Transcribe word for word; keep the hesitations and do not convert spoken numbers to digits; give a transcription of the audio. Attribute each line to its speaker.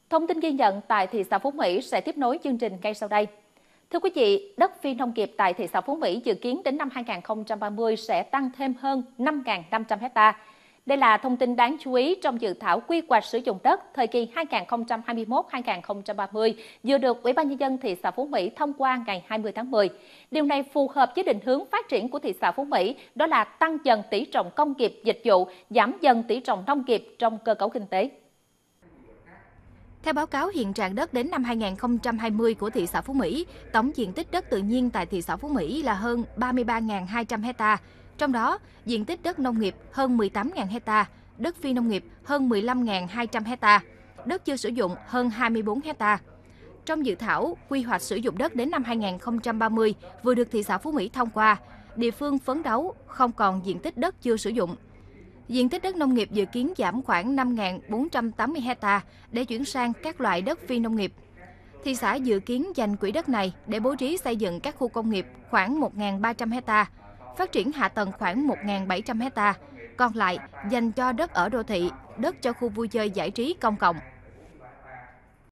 Speaker 1: Thông tin ghi nhận tại thị xã Phú Mỹ sẽ tiếp nối chương trình ngay sau đây. Thưa quý vị, đất phi nông nghiệp tại thị xã Phú Mỹ dự kiến đến năm hai nghìn không trăm ba mươi sẽ tăng thêm hơn năm nghìn năm trăm ha. Đây là thông tin đáng chú ý trong dự thảo quy hoạch sử dụng đất thời kỳ hai nghìn không trăm hai mươi mốt đến hai nghìn không trăm ba mươi vừa được Ủy ban Nhân dân thị xã Phú Mỹ thông qua ngày hai mươi tháng mười. Điều này phù hợp với định hướng phát triển của thị xã Phú Mỹ, đó là tăng dần tỷ trọng công nghiệp dịch vụ, giảm dần tỷ trọng nông nghiệp trong cơ cấu kinh tế.
Speaker 2: Theo báo cáo hiện trạng đất đến năm hai nghìn không trăm hai mươi của thị xã Phú Mỹ, tổng diện tích đất tự nhiên tại thị xã Phú Mỹ là hơn ba mươi ba nghìn hai trăm ha. Trong đó, diện tích đất nông nghiệp hơn mười tám nghìn ha, đất phi nông nghiệp hơn mười lăm nghìn hai trăm ha, đất chưa sử dụng hơn hai mươi bốn ha. Trong dự thảo, quy hoạch sử dụng đất đến năm hai nghìn không trăm ba mươi vừa được thị xã Phú Mỹ thông qua, địa phương phấn đấu không còn diện tích đất chưa sử dụng. Diện tích đất nông nghiệp dự kiến giảm khoảng năm nghìn bốn trăm tám mươi ha để chuyển sang các loại đất phi nông nghiệp. Thị xã dự kiến dành quỹ đất này để bố trí xây dựng các khu công nghiệp khoảng một nghìn ba trăm ha, phát triển hạ tầng khoảng một nghìn bảy trăm ha, còn lại dành cho đất ở đô thị, đất cho khu vui chơi giải trí công cộng.